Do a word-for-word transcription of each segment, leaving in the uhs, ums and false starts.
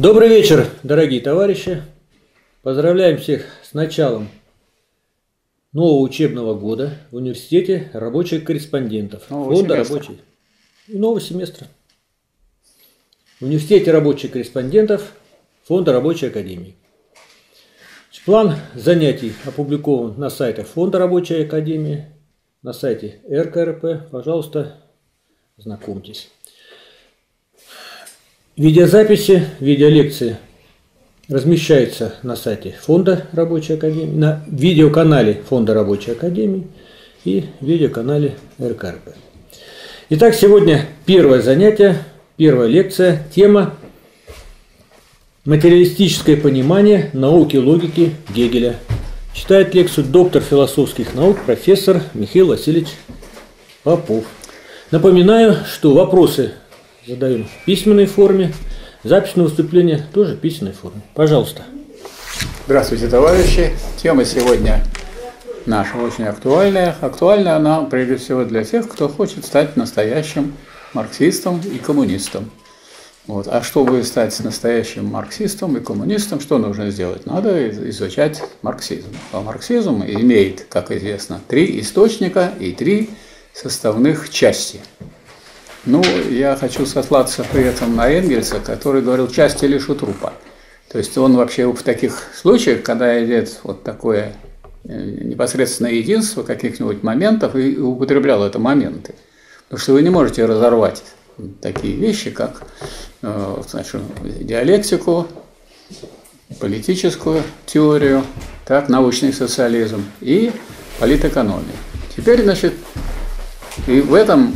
Добрый вечер, дорогие товарищи! Поздравляем всех с началом нового учебного года в университете рабочих корреспондентов. Нового Фонда семестра. рабочей. И нового семестра. В университете рабочих корреспондентов Фонда рабочей академии. План занятий опубликован на сайтах Фонда рабочей академии, на сайте эр ка эр пэ. Пожалуйста, знакомьтесь. Видеозаписи, видеолекции размещаются на сайте Фонда рабочей академии, на видеоканале Фонда рабочей академии и видеоканале эр ка эр пэ. Итак, сегодня первое занятие, первая лекция, тема «Материалистическое понимание науки логики Гегеля». Читает лекцию доктор философских наук, профессор Михаил Васильевич Попов. Напоминаю, что вопросы задаем в письменной форме, запись на выступление тоже в письменной форме. Пожалуйста. Здравствуйте, товарищи. Тема сегодня наша очень актуальная. Актуальна она, прежде всего, для тех, кто хочет стать настоящим марксистом и коммунистом. Вот. А чтобы стать настоящим марксистом и коммунистом, что нужно сделать? Надо изучать марксизм. А марксизм имеет, как известно, три источника и три составных части. Ну, я хочу сослаться при этом на Энгельса, который говорил «части лишь у трупа». То есть он вообще в таких случаях, когда идет вот такое непосредственное единство каких-нибудь моментов, и употреблял это моменты. Потому что вы не можете разорвать такие вещи, как значит, диалектику, политическую теорию, так, научный социализм и политэкономию. Теперь, значит, и в этом...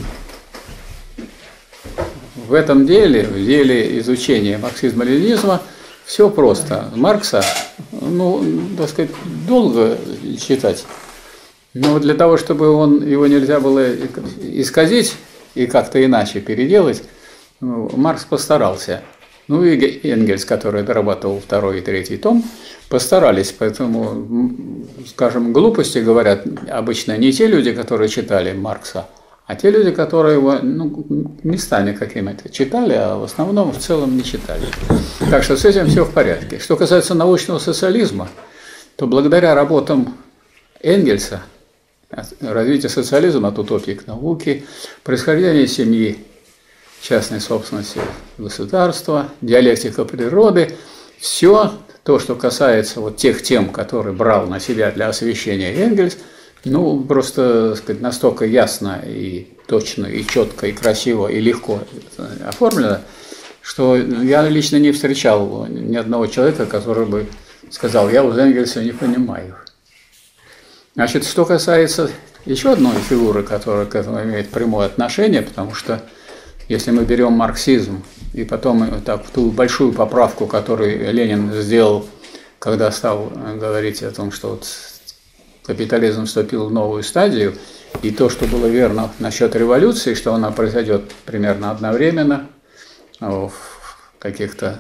В этом деле, в деле изучения марксизма-ленинизма, все просто. Маркса, ну, так сказать, долго читать, но для того, чтобы он, его нельзя было исказить и как-то иначе переделать, ну, Маркс постарался. Ну и Энгельс, который дорабатывал второй и третий том, постарались. Поэтому, скажем, глупости говорят обычно не те люди, которые читали Маркса, а те люди, которые его ну, местами какими-то читали, а в основном в целом не читали. Так что с этим все в порядке. Что касается научного социализма, то благодаря работам Энгельса, развитие социализма от утопии к науке, происхождение семьи, частной собственности государства, диалектика природы, все то, что касается вот тех тем, которые брал на себя для освещения Энгельс, ну, просто, так сказать, настолько ясно и точно, и четко, и красиво, и легко оформлено, что я лично не встречал ни одного человека, который бы сказал, я у Энгельса не понимаю. Значит, что касается еще одной фигуры, которая к этому имеет прямое отношение, потому что если мы берем марксизм и потом так, ту большую поправку, которую Ленин сделал, когда стал говорить о том, что вот капитализм вступил в новую стадию, и то, что было верно насчет революции, что она произойдет примерно одновременно в каких-то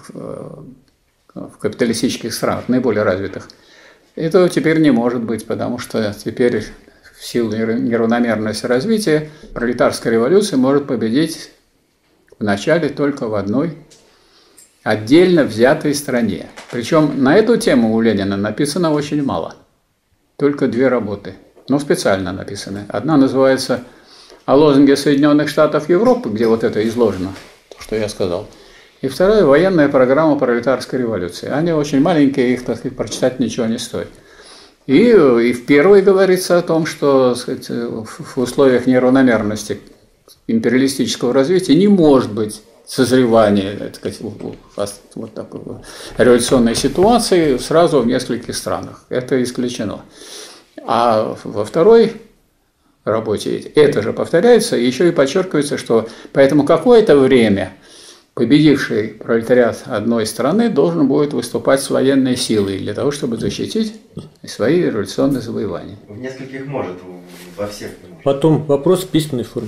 в капиталистических странах, наиболее развитых, этого теперь не может быть, потому что теперь в силу неравномерности развития пролетарская революция может победить вначале только в одной отдельно взятой стране. Причем на эту тему у Ленина написано очень мало. Только две работы, но специально написаны. Одна называется «О лозунге Соединенных Штатов Европы», где вот это изложено, то, что я сказал. И вторая – «Военная программа пролетарской революции». Они очень маленькие, их, так сказать, прочитать ничего не стоит. И, и в первой говорится о том, что, так сказать, в условиях неравномерности империалистического развития не может быть созревания, так сказать, вот такой революционной ситуации сразу в нескольких странах. Это исключено. А во второй работе это же повторяется, и еще и подчеркивается, что поэтому какое-то время победивший пролетариат одной страны должен будет выступать с военной силой для того, чтобы защитить свои революционные завоевания. В нескольких может, во всех не может. Потом вопрос в письменной форме.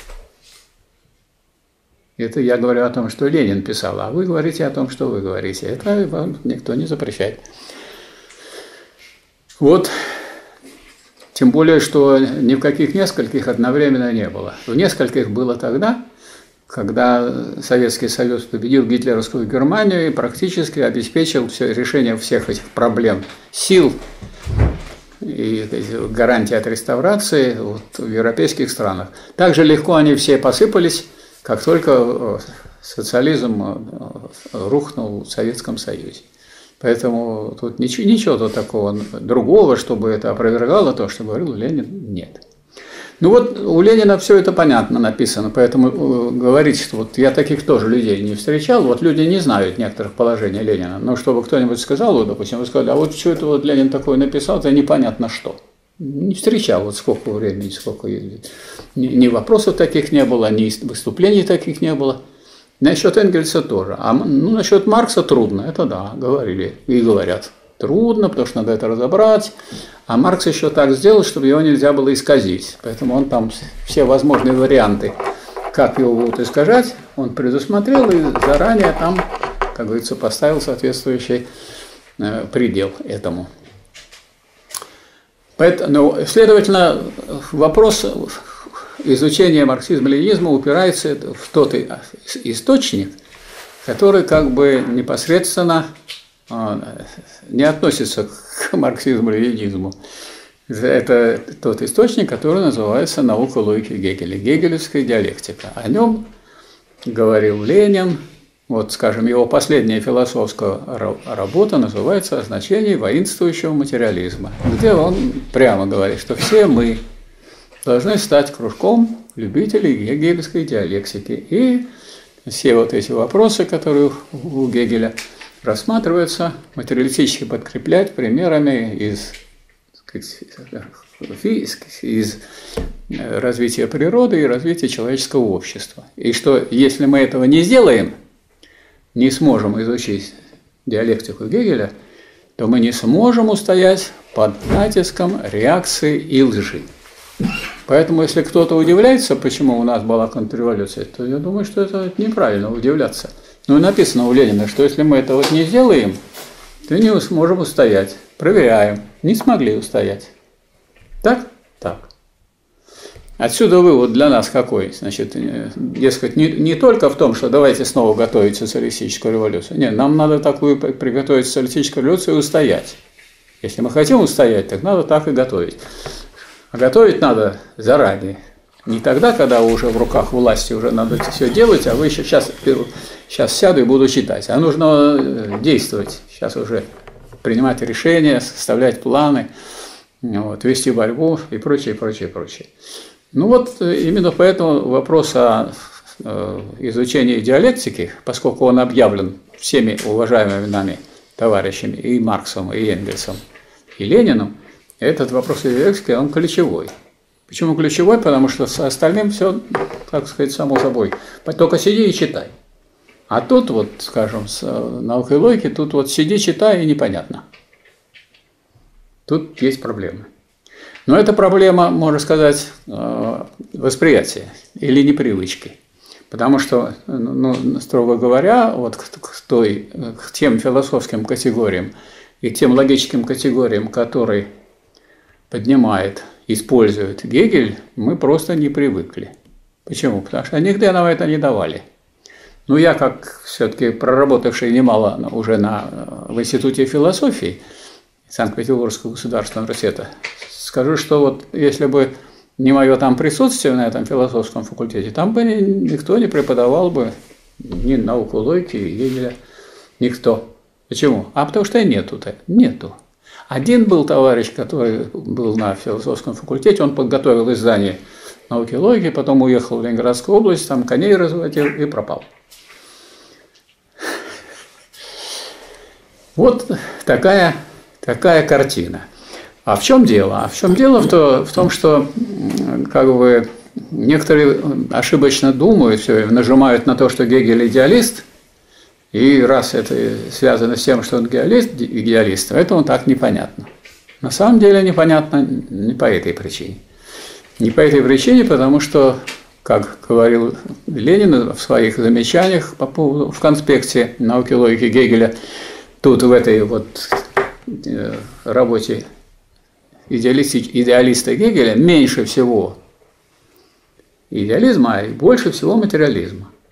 Это я говорю о том, что Ленин писал, а вы говорите о том, что вы говорите. Это вам никто не запрещает. Вот, тем более, что ни в каких нескольких одновременно не было. В нескольких было тогда, когда Советский Союз победил гитлеровскую Германию и практически обеспечил все, решение всех этих проблем сил и гарантии от реставрации вот, в европейских странах. Так же легко они все посыпались, как только социализм рухнул в Советском Союзе. Поэтому тут ничего, ничего тут такого другого, чтобы это опровергало то, что говорил Ленин, нет. Ну вот у Ленина все это понятно написано, поэтому говорить, что вот я таких тоже людей не встречал, вот люди не знают некоторых положений Ленина, но чтобы кто-нибудь сказал, вот, допустим, вы сказали, а вот что это вот Ленин такое написал, это непонятно что. Не встречал, вот сколько времени, сколько ни, ни вопросов таких не было, ни выступлений таких не было. Насчет Энгельса тоже. А ну, насчет Маркса трудно, это да, говорили и говорят. Трудно, потому что надо это разобрать. А Маркс еще так сделал, чтобы его нельзя было исказить. Поэтому он там все возможные варианты, как его будут искажать, он предусмотрел и заранее там, как говорится, поставил соответствующий э, предел этому. Поэтому, следовательно, вопрос изучения марксизма-ленинизма упирается в тот источник, который как бы непосредственно не относится к марксизму-ленинизму. Это тот источник, который называется «Наука логики Гегеля», гегелевская диалектика. О нем говорил Ленин. Вот, скажем, его последняя философская работа называется «О значении воинствующего материализма», где он прямо говорит, что все мы должны стать кружком любителей гегелевской диалектики. И все вот эти вопросы, которые у Гегеля рассматриваются, материалистически подкреплять примерами из, из развития природы и развития человеческого общества. И что, если мы этого не сделаем, не сможем изучить диалектику Гегеля, то мы не сможем устоять под натиском реакции и лжи. Поэтому, если кто-то удивляется, почему у нас была контрреволюция, то я думаю, что это неправильно удивляться. Но написано у Ленина, что если мы это вот не сделаем, то не сможем устоять. Проверяем. Не смогли устоять. Так? Так. Отсюда вывод для нас какой? Значит, дескать, не, не только в том, что давайте снова готовить социалистическую революцию. Нет, нам надо такую приготовить социалистическую революцию и устоять. Если мы хотим устоять, так надо так и готовить. А готовить надо заранее. Не тогда, когда уже в руках власти уже надо все делать, а вы еще сейчас, сейчас сяду и буду читать. А нужно действовать. Сейчас уже принимать решения, составлять планы, вот, вести борьбу и прочее, прочее, прочее. Ну вот именно поэтому вопрос о изучении диалектики, поскольку он объявлен всеми уважаемыми нами товарищами и Марксом, и Энгельсом, и Лениным, этот вопрос диалектики, он ключевой. Почему ключевой? Потому что с остальным все, так сказать, само собой. Только сиди и читай. А тут вот, скажем, с наукой логики, тут вот сиди, читай, и непонятно. Тут есть проблемы. Но это проблема, можно сказать, восприятия или непривычки. Потому что, ну, строго говоря, вот к, той, к тем философским категориям и тем логическим категориям, которые поднимает, использует Гегель, мы просто не привыкли. Почему? Потому что нигде нам это не давали. Ну, я, как все-таки проработавший немало уже на, в Институте философии Санкт-Петербургского государственного университета, скажу, что вот если бы не мое там присутствие на этом философском факультете, там бы никто не преподавал бы ни науку логики, Гегеля, никто. Почему? А потому что и нету-то, нету. Один был товарищ, который был на философском факультете, он подготовил издание науки логики, потом уехал в Ленинградскую область, там коней разводил и пропал. Вот такая, такая картина. А в чем дело? А в чем дело? В, то, в том, что как бы некоторые ошибочно думают, все время нажимают на то, что Гегель идеалист, и раз это связано с тем, что он идеалист, идеалист, это он так непонятно. На самом деле непонятно не по этой причине. Не по этой причине, потому что, как говорил Ленин в своих замечаниях по поводу, в конспекте науки логики Гегеля, тут в этой вот работе идеалиста Гегеля меньше всего идеализма и больше всего материализма.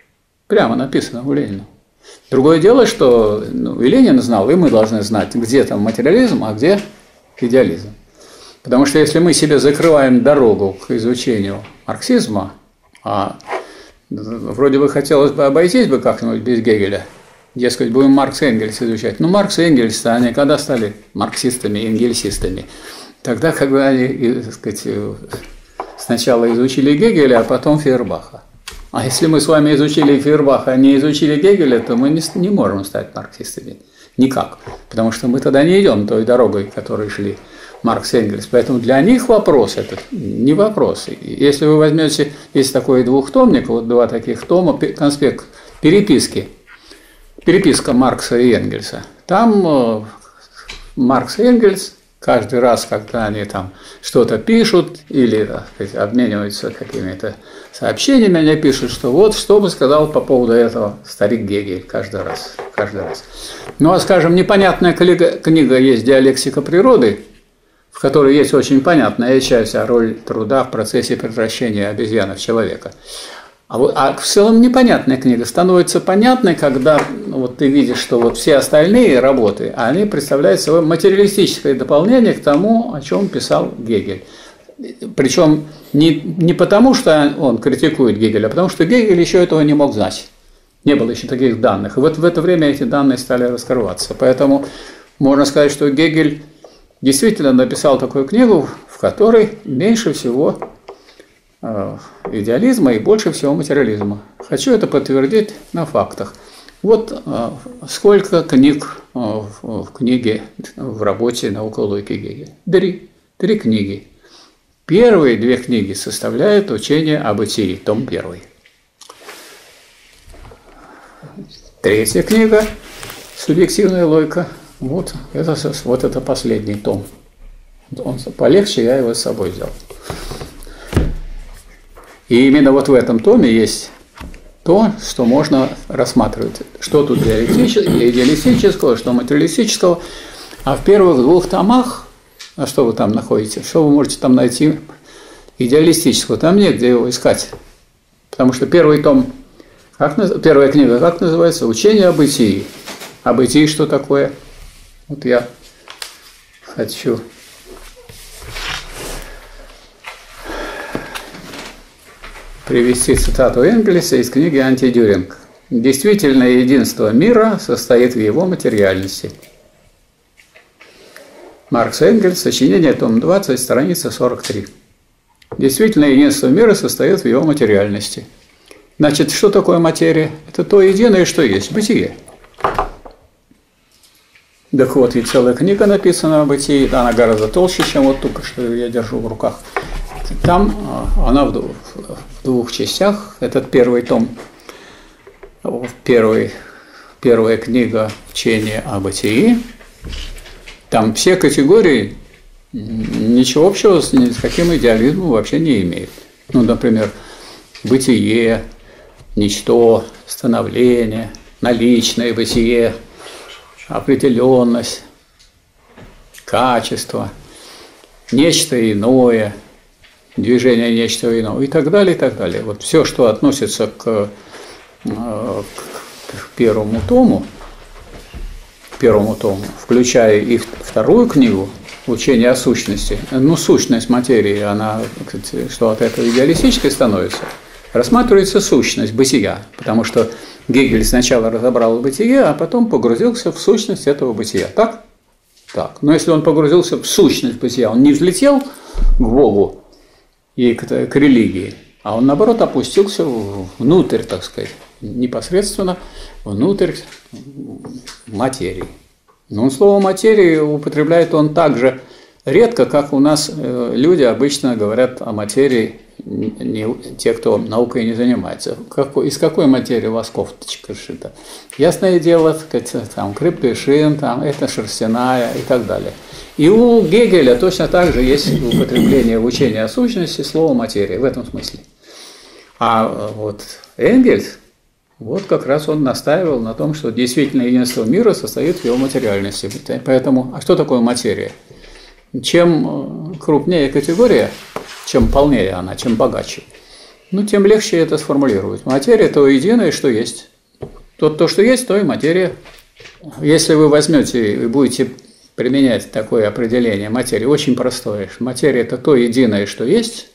Прямо написано у Ленина. Другое дело, что ну, и Ленин знал, и мы должны знать, где там материализм, а где идеализм. Потому что если мы себе закрываем дорогу к изучению марксизма, а вроде бы хотелось бы обойтись бы как-нибудь без Гегеля, дескать, будем Маркс и Энгельс изучать. Но Маркс и Энгельс, они когда стали марксистами и энгельсистами? Тогда, когда они, так сказать, сначала изучили Гегеля, а потом Фейербаха. А если мы с вами изучили Фейербаха, а не изучили Гегеля, то мы не, не можем стать марксистами. Никак. Потому что мы тогда не идем той дорогой, которой шли Маркс и Энгельс. Поэтому для них вопрос этот не вопрос. Если вы возьмете, есть такой двухтомник, вот два таких тома, конспект переписки, переписка Маркса и Энгельса. Там Маркс и Энгельс каждый раз, когда они там что-то пишут или, так сказать, обмениваются какими-то сообщениями, они пишут, что вот что бы сказал по поводу этого старик Гегель каждый раз. Каждый раз. Ну, а, скажем, непонятная книга, книга есть «Диалектика природы», в которой есть очень понятная часть о роли труда в процессе превращения обезьяны в человека. А, вот, а в целом непонятная книга становится понятной, когда ну, вот ты видишь, что вот все остальные работы, они представляют собой материалистическое дополнение к тому, о чем писал Гегель. Причем не, не потому, что он критикует Гегеля, а потому что Гегель еще этого не мог знать. Не было еще таких данных. И вот в это время эти данные стали раскрываться. Поэтому можно сказать, что Гегель действительно написал такую книгу, в которой меньше всего идеализма и больше всего материализма. Хочу это подтвердить на фактах. Вот сколько книг в книге, в работе «Наука логики Гегеля». Три. Три книги. Первые две книги составляют учение о бытии, том первый. Третья книга «Субъективная логика». Вот это, вот это последний том. Он полегче, я его с собой взял. И именно вот в этом томе есть то, что можно рассматривать. Что тут идеалистического, что материалистического. А в первых двух томах, а что вы там находите? Что вы можете там найти идеалистического? Там негде его искать. Потому что первый том, как, первая книга, как называется? «Учение о бытии». О бытии что такое? Вот я хочу... привести цитату Энгельса из книги «Антидюринг». «Действительное единство мира состоит в его материальности». Маркс и Энгельс, сочинение, том двадцать, страница сорок три. «Действительное единство мира состоит в его материальности». Значит, что такое материя? Это то единое, что есть, бытие. Так вот, и целая книга написана о бытии, она гораздо толще, чем вот только что я держу в руках. Там она в двух частях. Этот первый том, первый, первая книга «Учение о бытии». Там все категории ничего общего с, ни с каким идеализмом вообще не имеют. Ну, например, бытие, ничто, становление, наличное бытие, определенность, качество, нечто иное, движение нечто иного и так далее, и так далее. Вот все, что относится к, к первому тому, первому тому, включая и вторую книгу «Учение о сущности», ну, сущность материи, она, что от этого идеалистической становится, рассматривается сущность бытия, потому что Гегель сначала разобрал бытие, а потом погрузился в сущность этого бытия. Так? Так. Но если он погрузился в сущность бытия, он не взлетел к Богу и к, к религии, а он, наоборот, опустился внутрь, так сказать, непосредственно внутрь материи. Но слово «материи» употребляет он так же редко, как у нас люди обычно говорят о материи, не, те, кто наукой не занимается. Какой, из какой материи у вас кофточка сшита? Ясное дело, так сказать, там крепдышин, там это шерстяная и так далее. И у Гегеля точно так же есть употребление в учении о сущности слова «материя» в этом смысле. А вот Энгельс, вот как раз он настаивал на том, что действительно единство мира состоит в его материальности. Поэтому, а что такое материя? Чем крупнее категория, чем полнее она, чем богаче, ну, тем легче это сформулировать. Материя – то единое, что есть. То, то, что есть, то и материя. Если вы возьмете и будете применять такое определение материи, очень простое. Материя – это то единое, что есть,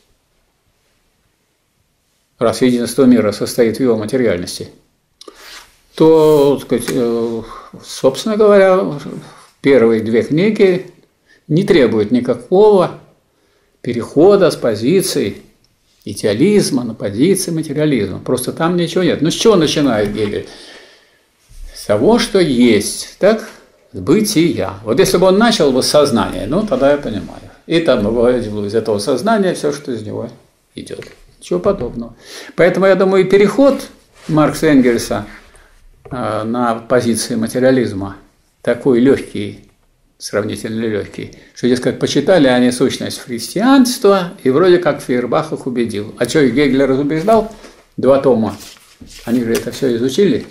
раз единство мира состоит в его материальности, то, так сказать, собственно говоря, первые две книги не требуют никакого перехода с позиции идеализма на позиции материализма. Просто там ничего нет. Ну, с чего начинает Гегель? С того, что есть, так? С бытия. Вот если бы он начал бы с сознания, ну, тогда я понимаю. И там выводил из этого сознания все, что из него идет. Ничего подобного. Поэтому, я думаю, переход Маркса и Энгельса э, на позиции материализма такой легкий, сравнительно легкий, что, дескать, почитали они сущность христианства, и вроде как Фейербах их убедил. А что, Гегель разубеждал? Два тома. Они же это все изучили.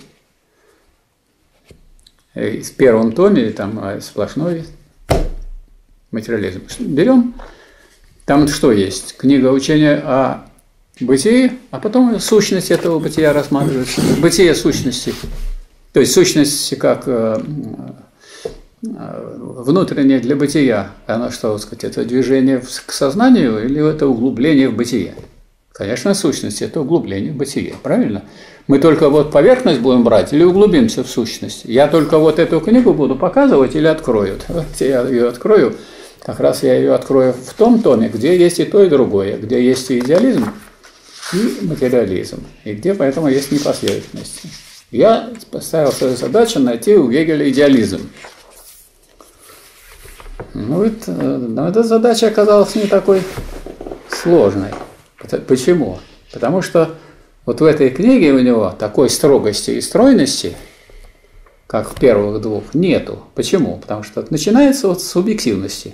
И в первом томе там сплошной материализм. Берем, там что есть? Книга учения о бытии, а потом сущность этого бытия рассматривается. Бытие сущности. То есть сущность как внутреннее для бытия. Оно что, сказать, это движение к сознанию или это углубление в бытие? Конечно, сущность – это углубление в бытие, правильно? Мы только вот поверхность будем брать или углубимся в сущность? Я только вот эту книгу буду показывать или открою? Вот я ее открою, как раз я ее открою в том томе, где есть и то, и другое, где есть и идеализм, и материализм, и где поэтому есть непоследовательность. Я поставил свою задачу найти у Гегеля идеализм. Ну, это, но эта задача оказалась не такой сложной. Почему? Потому что вот в этой книге у него такой строгости и стройности, как в первых двух, нету. Почему? Потому что начинается вот с субъективности.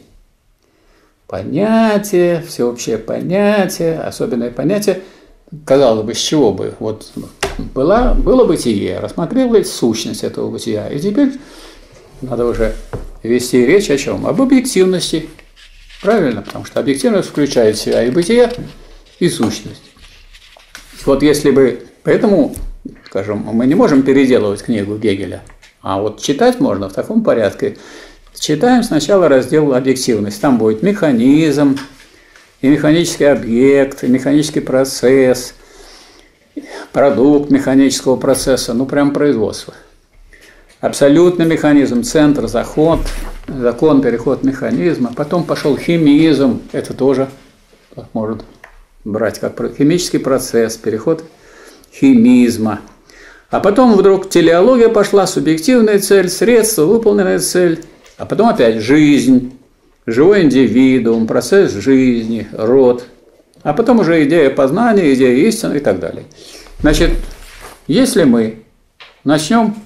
Понятие, всеобщее понятие, особенное понятие, казалось бы, с чего бы? Вот была, было бытие, рассмотрелась сущность этого бытия, и теперь надо уже вести речь о чем? Об объективности. Правильно? Потому что объективность включает в себя и бытие, и сущность. Вот если бы... Поэтому, скажем, мы не можем переделывать книгу Гегеля, а вот читать можно в таком порядке. Читаем сначала раздел «Объективность». Там будет механизм, и механический объект, и механический процесс, продукт механического процесса, ну прям производство. Абсолютный механизм, центр, заход, закон, переход механизма. Потом пошел химизм, это тоже может брать как химический процесс, переход химизма. А потом вдруг телеология пошла, субъективная цель, средство, выполненная цель. А потом опять жизнь, живой индивидуум, процесс жизни, род. А потом уже идея познания, идея истины и так далее. Значит, если мы начнем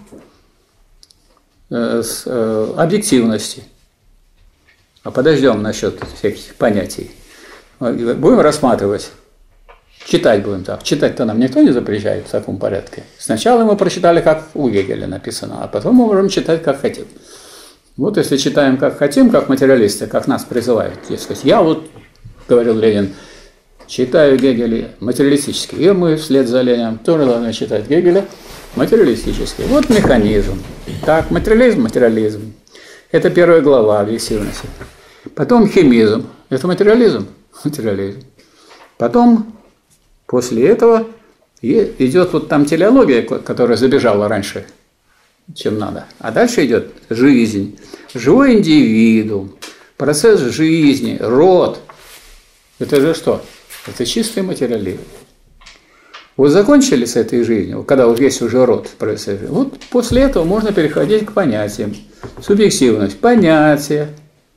с объективности, а подождем насчет всяких понятий, будем рассматривать, читать будем так. Читать-то нам никто не запрещает в таком порядке. Сначала мы прочитали, как у Гегеля написано, а потом мы можем читать, как хотим. Вот если читаем, как хотим, как материалисты, как нас призывают, дескать, я вот, говорил Ленин, читаю Гегеля материалистически, и мы вслед за Лениным тоже должны читать Гегеля материалистически. Вот механизм. Так, материализм, материализм. Это первая глава объективности. Потом химизм. Это материализм, материализм. Потом, после этого, идет вот там телеология, которая забежала раньше, чем надо. А дальше идет жизнь, живой индивидуум, процесс жизни, род. Это же что? Это чистый материализм. Вот закончили с этой жизнью, когда вот есть уже род, вот после этого можно переходить к понятиям. Субъективность, понятие,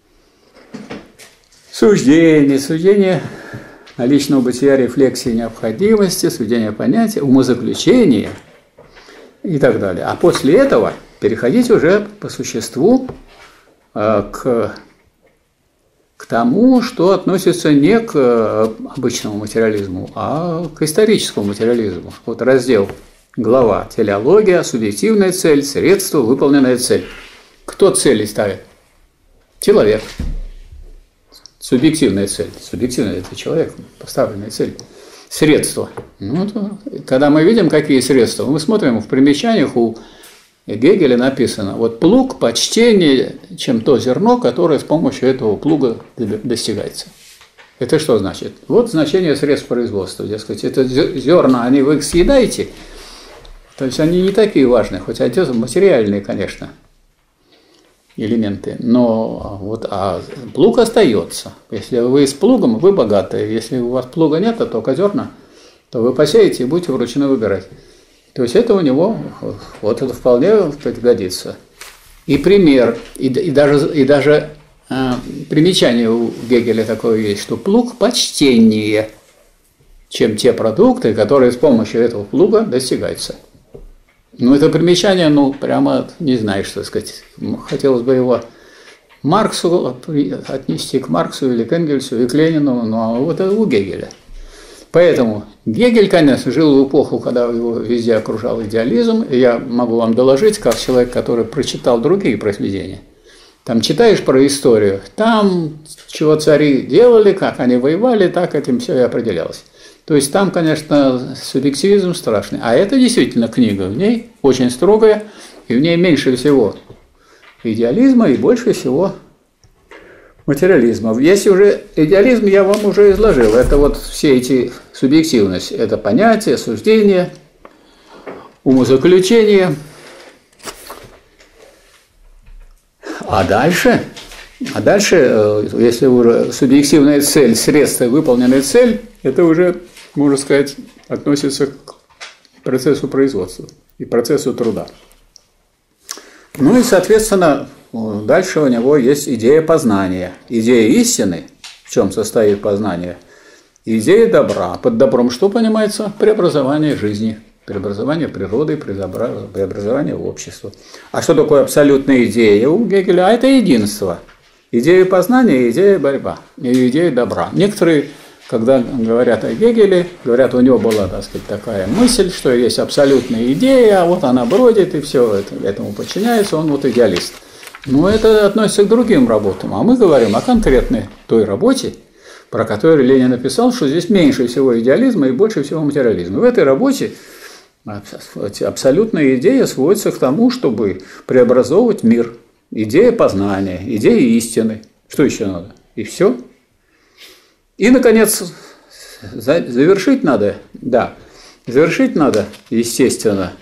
суждение, суждение наличного бытия, рефлексии, необходимости, суждение понятия, умозаключение и так далее. А после этого переходить уже по существу э, к, к тому, что относится не к обычному материализму, а к историческому материализму. Вот раздел, глава «Телеология», субъективная цель, средство, выполненная цель. Кто цели ставит? Человек. Субъективная цель. Субъективная – это человек, поставленная цель. средства. Ну, то, когда мы видим, какие средства, мы смотрим в примечаниях у Гегеля написано, вот плуг почтение, чем то зерно, которое с помощью этого плуга достигается. Это что значит? Вот значение средств производства. Дескать, это зерна, они вы их съедаете, то есть они не такие важные, хоть они материальные, конечно, элементы, но вот а плуг остается. Если вы с плугом, вы богатые. Если у вас плуга нет, а только зерна, то вы посеете и будете вручную выбирать. То есть это у него, вот это вполне годится. И пример, и, и даже, и даже э, примечание у Гегеля такое есть, что плуг почтеннее, чем те продукты, которые с помощью этого плуга достигаются. Ну, это примечание, ну, прямо не знаю, что сказать. Хотелось бы его Марксу отнести, к Марксу или к Энгельсу, и к Ленину, но вот это у Гегеля. Поэтому Гегель, конечно, жил в эпоху, когда его везде окружал идеализм, и я могу вам доложить, как человек, который прочитал другие произведения. Там читаешь про историю, там чего цари делали, как они воевали, так этим все и определялось. То есть там, конечно, субъективизм страшный. А это действительно книга, в ней очень строгая, и в ней меньше всего идеализма и больше всего материализма. Есть уже идеализм, я вам уже изложил. Это вот все эти субъективности. Это понятие, суждение, умозаключение. А дальше, а дальше, если уже субъективная цель, средство, выполненная цель, это уже, можно сказать, относится к процессу производства и процессу труда. Ну и, соответственно, дальше у него есть идея познания. Идея истины, в чем состоит познание, идея добра. Под добром что понимается? Преобразование жизни, преобразование природы, преобразование общества. А что такое абсолютная идея у Гегеля? А это единство. Идея познания и идея борьба, и идея добра. Некоторые, когда говорят о Гегеле, говорят, у него была, так сказать, такая мысль, что есть абсолютная идея, а вот она бродит, и все это, этому подчиняется, он вот идеалист. Но это относится к другим работам. А мы говорим о конкретной той работе, про которую Ленин написал, что здесь меньше всего идеализма и больше всего материализма. В этой работе абсолютная идея сводится к тому, чтобы преобразовывать мир. Идея познания, идея истины. Что еще надо? И все. И, наконец, завершить надо, да, завершить надо, естественно,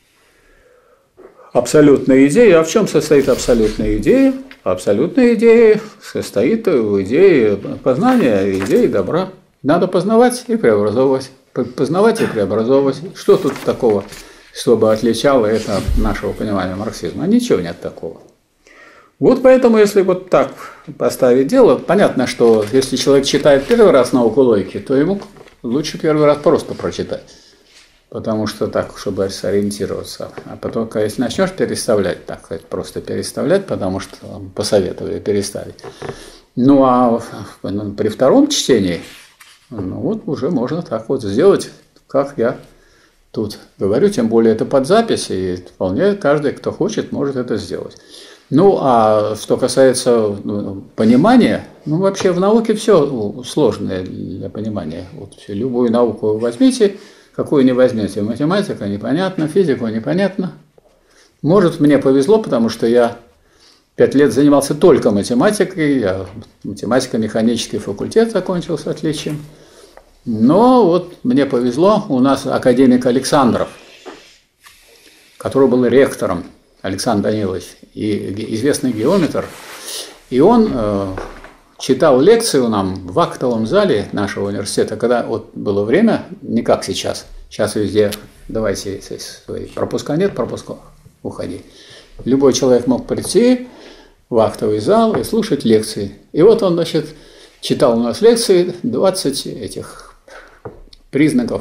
абсолютная идея. А в чем состоит абсолютная идея? Абсолютная идея состоит в идее познания, идее добра. Надо познавать и преобразовывать. Познавать и преобразовывать. Что тут такого, чтобы отличало это от нашего понимания марксизма? Ничего нет такого. Вот поэтому, если вот так поставить дело, понятно, что если человек читает первый раз науку логики, то ему лучше первый раз просто прочитать. Потому что так, чтобы сориентироваться. А потом, если начнешь переставлять, так сказать, просто переставлять, потому что посоветовали переставить. Ну а при втором чтении, ну вот уже можно так вот сделать, как я тут говорю. Тем более это под запись, и вполне каждый, кто хочет, может это сделать. Ну, а что касается ну, понимания, ну, вообще в науке все сложное для понимания. Вот любую науку возьмите, какую не возьмете. Математика непонятно, физику непонятно. Может, мне повезло, потому что я пять лет занимался только математикой, я математико-механический факультет закончил с отличием. Но вот мне повезло, у нас академик Александров, который был ректором, Александр Данилович, и известный геометр, и он э, читал лекцию нам в актовом зале нашего университета, когда вот было время, не как сейчас, сейчас везде, давайте свои пропуска нет, пропуска, уходи. Любой человек мог прийти в актовый зал и слушать лекции. И вот он, значит, читал у нас лекции, двадцать этих признаков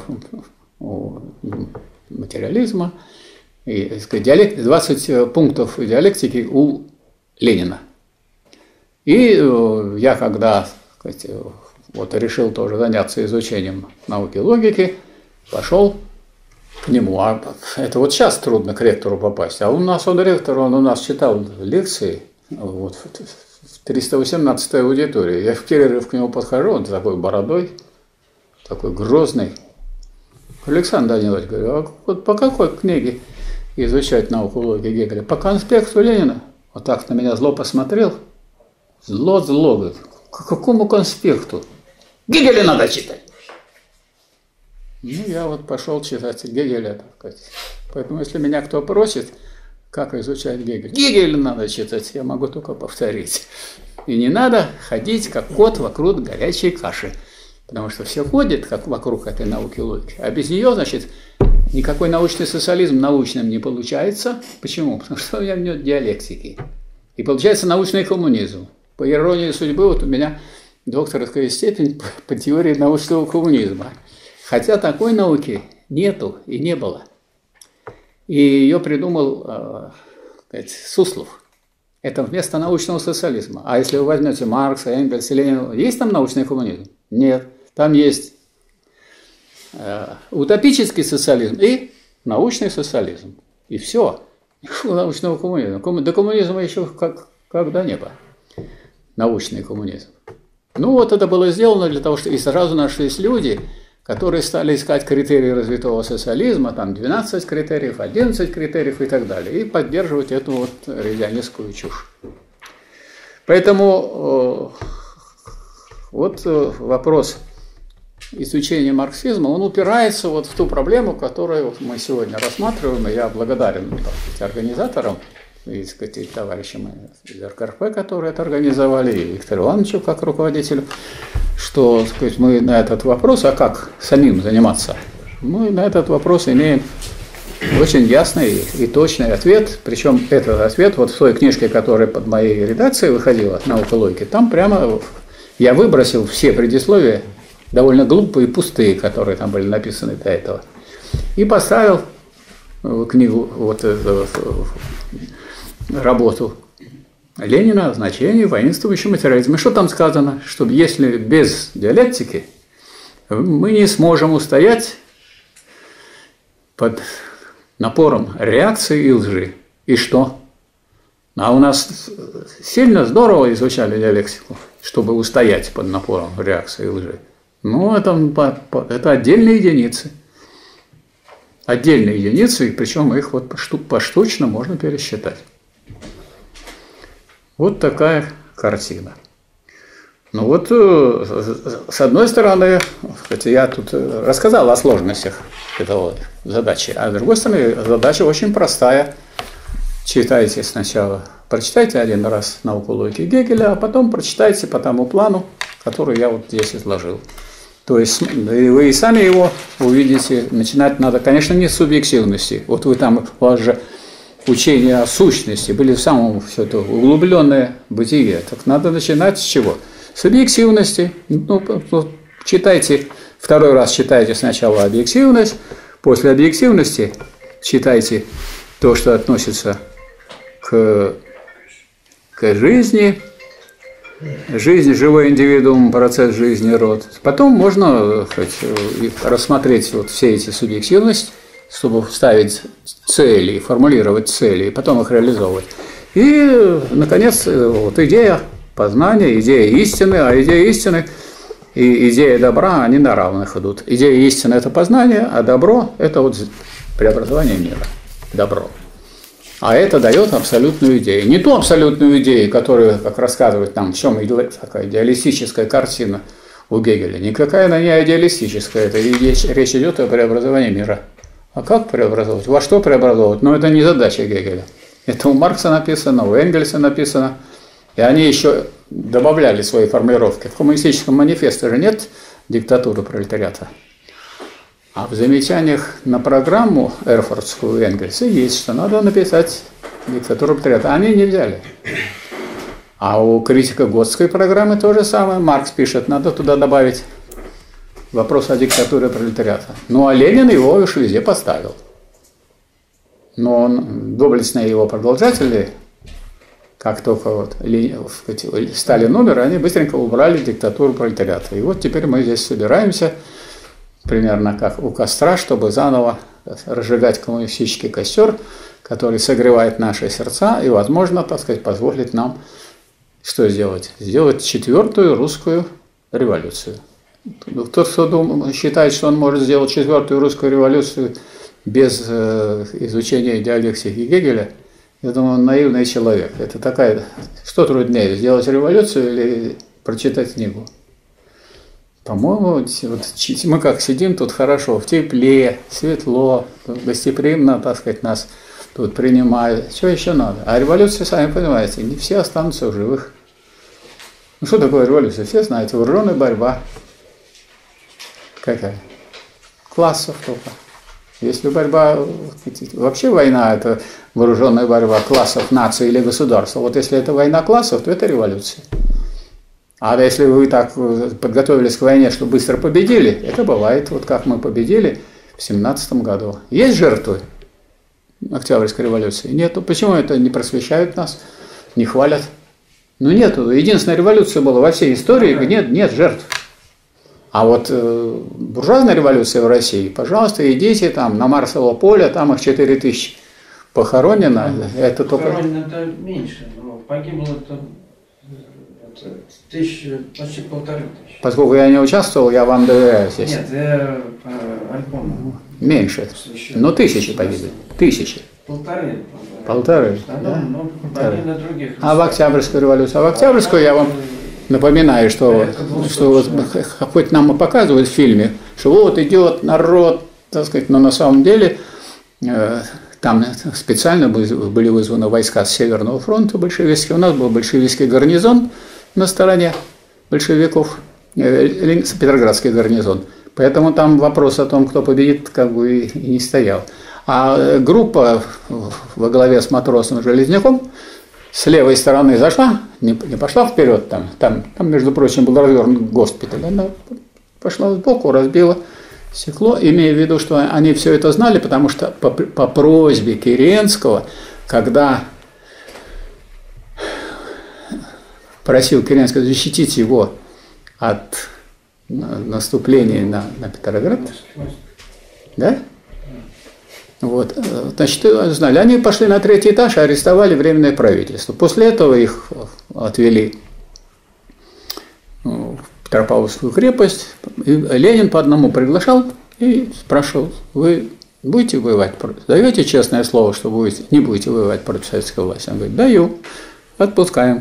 материализма, и, сказать, двадцать пунктов диалектики у Ленина. И я, когда сказать, вот, решил тоже заняться изучением науки логики, пошел к нему. А это вот сейчас трудно к ректору попасть. А у нас он ректор, он у нас читал лекции вот, в триста восемнадцатой аудитории. Я в перерыв к нему подхожу, он такой бородой, такой грозный. Александр Данилович, говорю, а вот по какой книге изучать науку логики Гегеля? По конспекту Ленина. Вот так на меня зло посмотрел. Зло-зло, говорит. К какому конспекту? Гегеля надо читать. Ну, я вот пошел читать Гегеля, так сказать. Поэтому, если меня кто просит, как изучать Гегеля, Гегеля надо читать, я могу только повторить. И не надо ходить, как кот, вокруг горячей каши. Потому что все ходят, как вокруг этой науки логики. А без нее, значит, никакой научный социализм научным не получается. Почему? Потому что у меня нет диалектики. И получается научный коммунизм. По иронии судьбы, вот у меня докторская степень по теории научного коммунизма. Хотя такой науки нету и не было. И ее придумал э, сказать, Суслов. Это вместо научного социализма. А если вы возьмете Маркса, Энгельса, Ленина, есть там научный коммунизм? Нет. Там есть э, утопический социализм и научный социализм. И все. Научного коммунизма. До коммунизма еще как, когда не было. Научный коммунизм. Ну вот это было сделано для того, что и сразу нашлись люди, которые стали искать критерии развитого социализма, там двенадцать критериев, одиннадцать критериев и так далее, и поддерживать эту вот ревизионистскую чушь. Поэтому э, вот э, вопрос изучения марксизма, он упирается вот в ту проблему, которую вот мы сегодня рассматриваем, и я благодарен так сказать, организаторам, и, так сказать, и товарищам из эр ка эр пэ, которые это организовали, и Виктору Ивановичу как руководителю, что так сказать, мы на этот вопрос, а как самим заниматься, мы на этот вопрос имеем очень ясный и точный ответ, причем этот ответ вот в той книжке, которая под моей редакцией выходила, «Наука логики», там прямо я выбросил все предисловия, довольно глупые и пустые, которые там были написаны до этого, и поставил книгу, вот эту работу Ленина о значении воинствующего материализма. И что там сказано? Что если без диалектики мы не сможем устоять под напором реакции и лжи. И что? А у нас сильно здорово изучали диалектику, чтобы устоять под напором реакции и лжи. Ну, это, это отдельные единицы. Отдельные единицы, и причем их вот поштучно можно пересчитать. Вот такая картина. Ну вот, с одной стороны, я тут рассказал о сложностях этого задачи, а с другой стороны, задача очень простая. Читайте сначала, прочитайте один раз «Науку логики» Гегеля, а потом прочитайте по тому плану, который я вот здесь изложил. То есть вы и сами его увидите. Начинать надо, конечно, не с субъективности. Вот вы там, у вас же учения о сущности были в самом все это углубленное бытие. Так надо начинать с чего? С объективности. Ну, читайте, второй раз читайте сначала объективность, после объективности читайте то, что относится к, к жизни, жизнь, живой индивидуум, процесс жизни, род. Потом можно хоть, рассмотреть вот все эти субъективности, чтобы ставить цели, формулировать цели, и потом их реализовывать. И, наконец, вот идея познания, идея истины, а идея истины и идея добра, они на равных идут. Идея истины – это познание, а добро – это вот преобразование мира, добро. А это дает абсолютную идею. Не ту абсолютную идею, которую, как рассказывает нам, в чем такая идеалистическая картина у Гегеля. Никакая она не идеалистическая, это речь идет о преобразовании мира. А как преобразовывать? Во что преобразовывать? Но это не задача Гегеля. Это у Маркса написано, у Энгельса написано. И они еще добавляли свои формулировки. В коммунистическом манифесте же нет диктатуры пролетариата. А в замечаниях на программу Эрфуртскую Энгельса есть, что надо написать диктатуру пролетариата. Они не взяли. А у критика Готской программы то же самое. Маркс пишет, надо туда добавить вопрос о диктатуре пролетариата. Ну, а Ленин его уж везде поставил. Но он, доблестные его продолжатели, как только вот Сталин умер, они быстренько убрали диктатуру пролетариата. И вот теперь мы здесь собираемся, примерно как у костра, чтобы заново разжигать коммунистический костер, который согревает наши сердца и, возможно, так сказать, позволит нам что сделать? Сделать четвертую русскую революцию. Тот, кто думает, считает, что он может сделать четвертую русскую революцию без э, изучения диалектики Гегеля, я думаю, он наивный человек. Это такая... Что труднее, сделать революцию или прочитать книгу? По-моему, вот мы как сидим тут хорошо, в тепле, светло, гостеприимно, так сказать, нас тут принимают. Что еще надо? А революция, сами понимаете, не все останутся в живых. Ну что такое революция? Все знаете, вооруженная борьба. Какая? Классов только. Если борьба, вообще война – это вооруженная борьба классов, наций или государства. Вот если это война классов, то это революция. А если вы так подготовились к войне, что быстро победили, это бывает, вот как мы победили в семнадцатом году. Есть жертвы Октябрьской революции? Нету. Почему это не просвещают нас, не хвалят? Ну нету. Единственная революция была во всей истории, где нет, нет жертв. А вот э, буржуазная революция в России, пожалуйста, идите там на Марсово поле, там их четыре тысячи похоронено. Ну, это похоронено только... это меньше, но погибло это, это тысячи, почти полторы тысячи. Поскольку я не участвовал, я вам доверяю здесь. Нет, я по альбому. Меньше. Но тысячи погибли. Тысячи. Полторы. Полторы. Да, Да? ну, полторы на других. А в Октябрьскую революцию? А в Октябрьскую я вам напоминаю, что, что вот, хоть нам и показывают в фильме, что вот идет народ, так сказать, но на самом деле э, там специально были вызваны войска с Северного фронта большевистские. У нас был большевистский гарнизон на стороне большевиков, э, Петроградский гарнизон. Поэтому там вопрос о том, кто победит, как бы и не стоял. А группа во главе с матросом Железняком с левой стороны зашла, не, не пошла вперед, там, там, там, между прочим, был развернут госпиталь, она пошла сбоку, разбила стекло, имея в виду, что они все это знали, потому что по, по просьбе Керенского, когда просил Керенского защитить его от наступления на, на Петроград, да? Вот, значит, знали. Они пошли на третий этаж и арестовали Временное правительство. После этого их отвели в Петропавловскую крепость. И Ленин по одному приглашал и спрашивал: вы будете воевать? Даете честное слово, что будете, не будете воевать против советской власти? Он говорит: даю, отпускаем.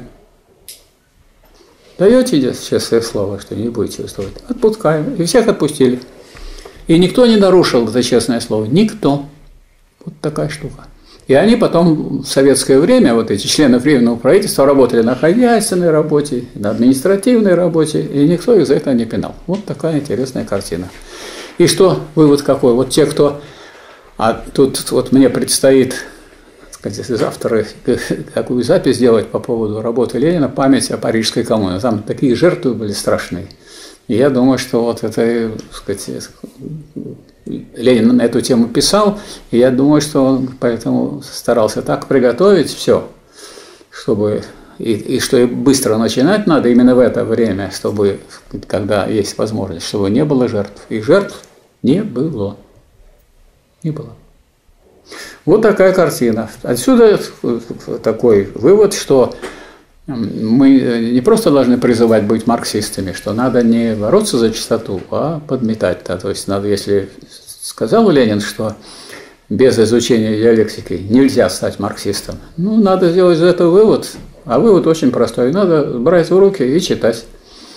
Даете честное слово, что не будете выступать? Отпускаем. И всех отпустили. И никто не нарушил это честное слово. Никто. Вот такая штука. И они потом в советское время, вот эти члены Временного правительства, работали на хозяйственной работе, на административной работе, и никто их за это не пинал. Вот такая интересная картина. И что вывод какой? Вот те, кто... А тут вот мне предстоит, так сказать, завтра такую запись делать по поводу работы Ленина, память о Парижской коммуне. Там такие жертвы были страшные. И я думаю, что вот это, так сказать, Ленин на эту тему писал, и я думаю, что он поэтому старался так приготовить все, чтобы и, и что и быстро начинать надо именно в это время, чтобы, когда есть возможность, чтобы не было жертв. И жертв не было. Не было. Вот такая картина. Отсюда такой вывод, что мы не просто должны призывать быть марксистами, что надо не бороться за чистоту, а подметать. Да? То есть надо, если сказал Ленин, что без изучения диалектики нельзя стать марксистом, ну, надо сделать из этого вывод, а вывод очень простой. Надо брать в руки и читать.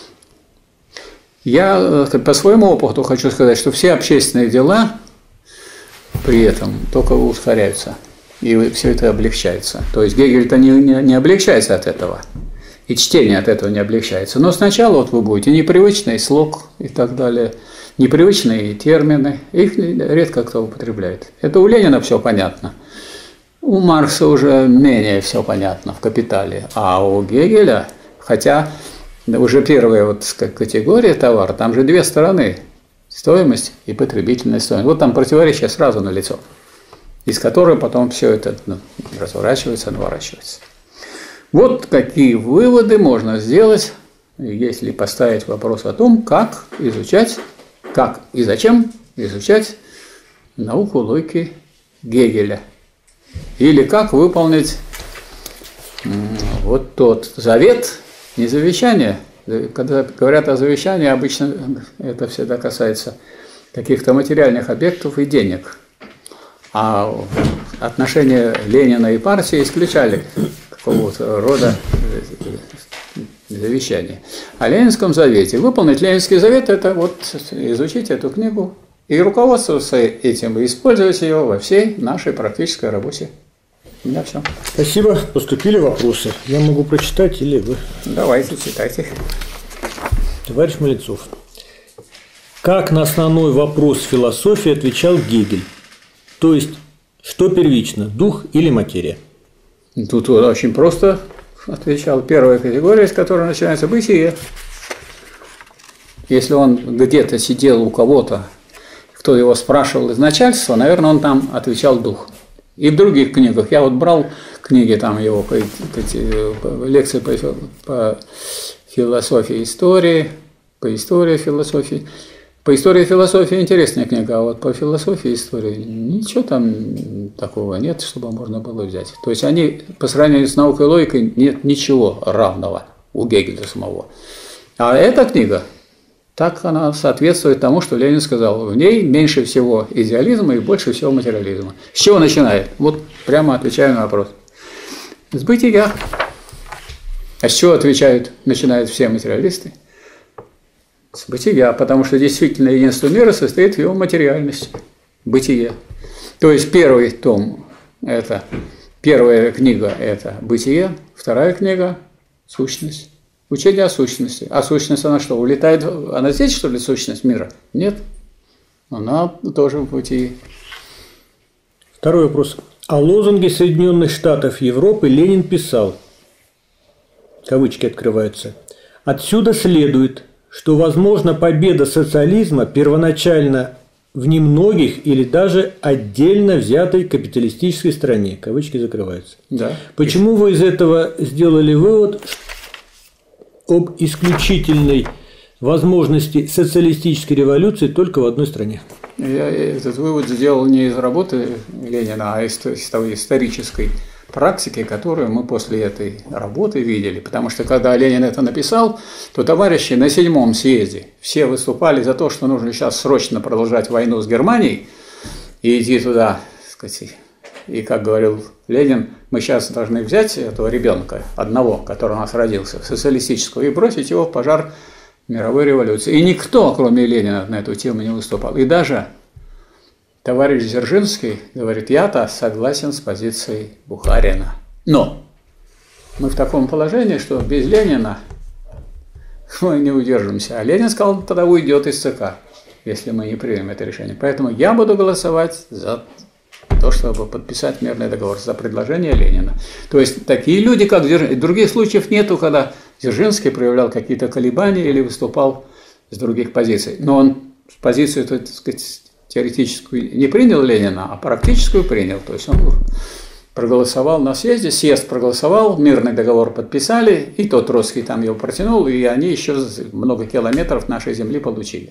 Я по своему опыту хочу сказать, что все общественные дела при этом только ускоряются. И все это облегчается. То есть Гегель-то не, не, не облегчается от этого. И чтение от этого не облегчается. Но сначала вот вы будете непривычный слог и так далее, непривычные термины. Их редко кто употребляет. Это у Ленина все понятно. У Маркса уже менее все понятно в «Капитале». А у Гегеля, хотя уже первая вот категория товара, там же две стороны. Стоимость и потребительная стоимость. Вот там противоречие сразу налицо, из которой потом все это ну, разворачивается, наворачивается. Вот какие выводы можно сделать, если поставить вопрос о том, как изучать, как и зачем изучать науку логики Гегеля. Или как выполнить вот тот завет, не завещание Когда говорят о завещании, обычно это всегда касается каких-то материальных объектов и денег. А отношения Ленина и партии исключали какого-то рода завещания. О Ленинском завете. Выполнить Ленинский завет – это вот изучить эту книгу и руководствоваться этим, и использовать ее во всей нашей практической работе. У меня все. Спасибо. Поступили вопросы. Я могу прочитать или вы? Давайте, читайте. Товарищ Малецов. Как на основной вопрос философии отвечал Гегель? То есть, что первично, дух или материя? Тут он очень просто отвечал. Первая категория, с которой начинается бытие. Если он где-то сидел у кого-то, кто его спрашивал из начальства, наверное, он там отвечал дух. И в других книгах. Я вот брал книги, там его по, по, лекции по, по философии истории, по истории философии. По истории философии интересная книга, а вот по философии истории ничего там такого нет, чтобы можно было взять. То есть они по сравнению с наукой и логикой нет ничего равного у Гегеля самого. А эта книга, так она соответствует тому, что Ленин сказал. В ней меньше всего идеализма и больше всего материализма. С чего начинает? Вот прямо отвечаю на вопрос. С бытия. А с чего отвечают, начинают все материалисты? С бытия, потому что действительно единство мира состоит в его материальности. Бытие. То есть первый том – это, первая книга – это бытие, вторая книга – сущность. Учение о сущности. А сущность она что, улетает? Она здесь, что ли, сущность мира? Нет. Она тоже в бытии. Второй вопрос. О лозунге Соединенных Штатов Европы Ленин писал, кавычки открываются, «Отсюда следует, что возможна победа социализма первоначально в немногих или даже отдельно взятой капиталистической стране». Кавычки закрываются. Да. Почему вы из этого сделали вывод об исключительной возможности социалистической революции только в одной стране? Я этот вывод сделал не из работы Ленина, а из той исторической практики, которую мы после этой работы видели. Потому что когда Ленин это написал, то товарищи на седьмом съезде все выступали за то, что нужно сейчас срочно продолжать войну с Германией и идти туда, так сказать. И, как говорил Ленин, мы сейчас должны взять этого ребенка, одного, который у нас родился, социалистического, и бросить его в пожар мировой революции. И никто, кроме Ленина, на эту тему не выступал. И даже товарищ Дзержинский говорит, я-то согласен с позицией Бухарина. Но мы в таком положении, что без Ленина мы не удержимся. А Ленин сказал, тогда уйдет из ЦК, если мы не примем это решение. Поэтому я буду голосовать за то, чтобы подписать мирный договор, за предложение Ленина. То есть такие люди, как Дзержинский, других случаев нету, когда Дзержинский проявлял какие-то колебания или выступал с других позиций. Но он позицию, так сказать, теоретическую не принял Ленина, а практическую принял. То есть он проголосовал на съезде, съезд проголосовал, мирный договор подписали, и тот Троцкий там его протянул, и они еще много километров нашей земли получили.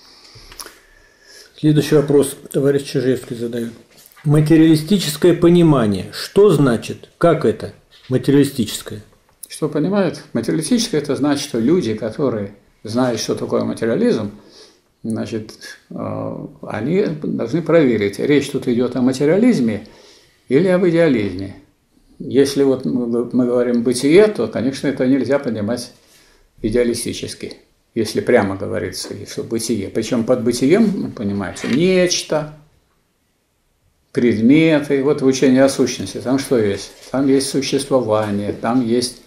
Следующий вопрос товарищ Чижевский задает. Материалистическое понимание. Что значит? Как это материалистическое? Что понимают? Материалистическое – это значит, что люди, которые знают, что такое материализм, значит, они должны проверить, речь тут идет о материализме или об идеализме. Если вот мы говорим «бытие», то, конечно, это нельзя понимать идеалистически, если прямо говорится, что бытие. Причем под бытием, понимаете, нечто, предметы. Вот в учении о сущности, там что есть? Там есть существование, там есть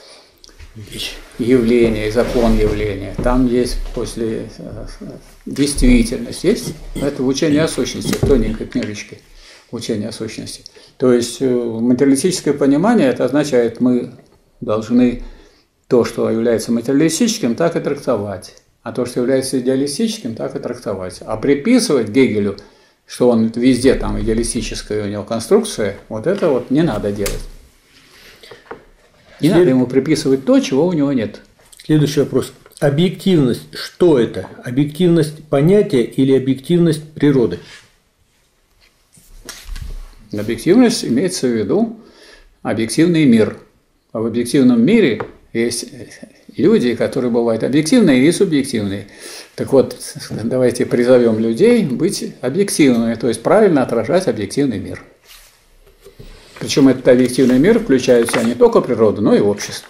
явление, закон явления, там есть после действительность, есть? Это учение о сущности, в тоненькой книжечке учение о сущности. То есть материалистическое понимание, это означает, мы должны то, что является материалистическим, так и трактовать, а то, что является идеалистическим, так и трактовать. А приписывать Гегелю, что он везде там идеалистическая у него конструкция, вот это вот не надо делать. Не След... надо ему приписывать то, чего у него нет. Следующий вопрос. Объективность. Что это? Объективность понятия или объективность природы? Объективность имеется в виду объективный мир. А в объективном мире есть люди, которые бывают объективные и субъективные. Так вот, давайте призовем людей быть объективными, то есть правильно отражать объективный мир. Причем этот объективный мир включает в себя не только природу, но и общество.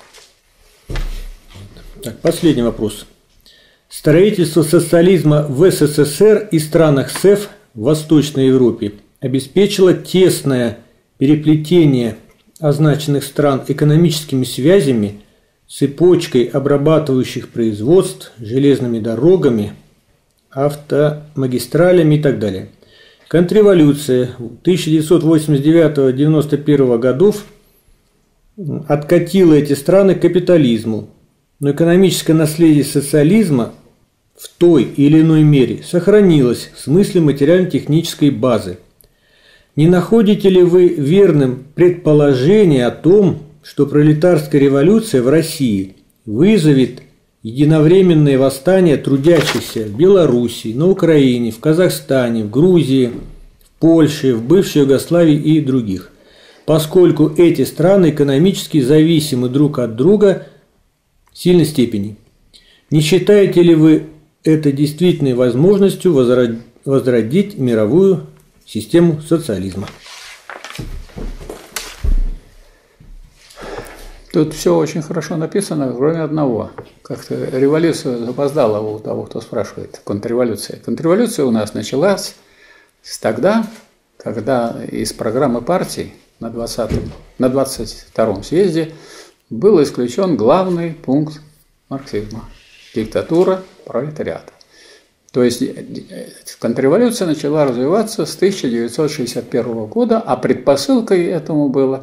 Так, последний вопрос. Строительство социализма в СССР и странах СЭФ в Восточной Европе обеспечило тесное переплетение означенных стран экономическими связями, цепочкой обрабатывающих производств, железными дорогами, автомагистралями и так далее. Контрреволюция тысяча девятьсот восемьдесят девятого — девяносто первого годов откатила эти страны к капитализму, но экономическое наследие социализма в той или иной мере сохранилось в смысле материально-технической базы. Не находите ли вы верным предположение о том, что пролетарская революция в России вызовет единовременное восстание трудящихся в Белоруссии, на Украине, в Казахстане, в Грузии, в Польше, в бывшей Югославии и других, поскольку эти страны экономически зависимы друг от друга в сильной степени? Не считаете ли вы это действительной возможностью возродить мировую систему социализма? Тут все очень хорошо написано, кроме одного. Как-то революция запоздала у того, кто спрашивает. Контрреволюция. Контрреволюция у нас началась с тогда, когда из программы партии на двадцатом, на двадцать втором съезде был исключен главный пункт марксизма – диктатура пролетариата. То есть контрреволюция начала развиваться с тысяча девятьсот шестьдесят первого года, а предпосылкой этому было,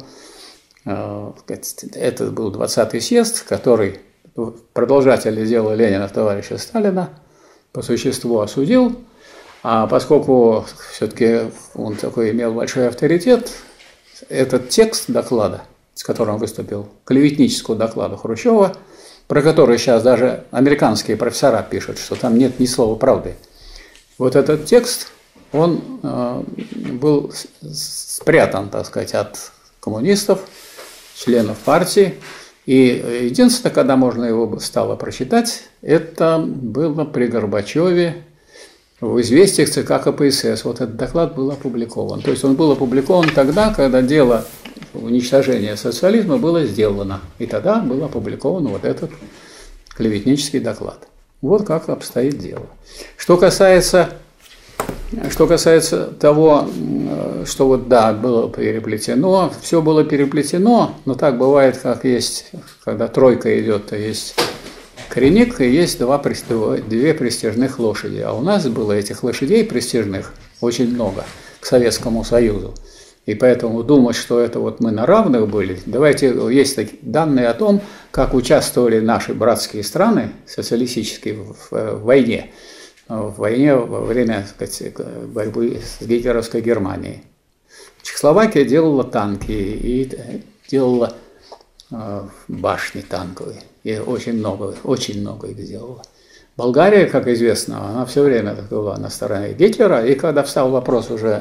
это был двадцатый съезд, который продолжатель дела Ленина, товарища Сталина, по существу осудил, а поскольку все-таки он такой имел большой авторитет, этот текст доклада, с которым выступил, клеветнического доклада Хрущева, про который сейчас даже американские профессора пишут, что там нет ни слова правды. Вот этот текст, он э, был спрятан, так сказать, от коммунистов, членов партии. И единственное, когда можно его стало прочитать, это было при Горбачеве в известиях ЦК КПСС. Вот этот доклад был опубликован. То есть он был опубликован тогда, когда дело уничтожения социализма было сделано. И тогда был опубликован вот этот клеветнический доклад. Вот как обстоит дело. Что касается, что касается того, что вот да, было переплетено, все было переплетено, но так бывает, как есть, когда тройка идет, то есть коренник и есть два, две престижных лошади. А у нас было этих лошадей престижных очень много к Советскому Союзу. И поэтому думать, что это вот мы на равных были, давайте, есть такие данные о том, как участвовали наши братские страны социалистические в, в войне, в войне во время, так сказать, борьбы с гитлеровской Германией. Чехословакия делала танки и делала э, башни танковые, и очень много, очень много их делала. Болгария, как известно, она все время была на стороне Гитлера, и когда встал вопрос уже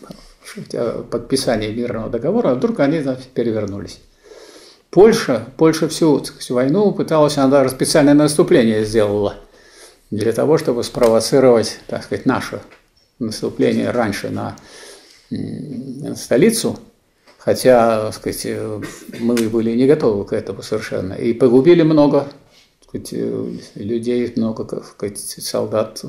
подписания мирного договора, вдруг они, значит, перевернулись. Польша, Польша всю, всю войну пыталась, она даже специальное наступление сделала для того, чтобы спровоцировать, так сказать, наше наступление раньше на, на столицу, хотя, так сказать, мы были не готовы к этому совершенно. И погубили много, так сказать, людей, много, так сказать, солдат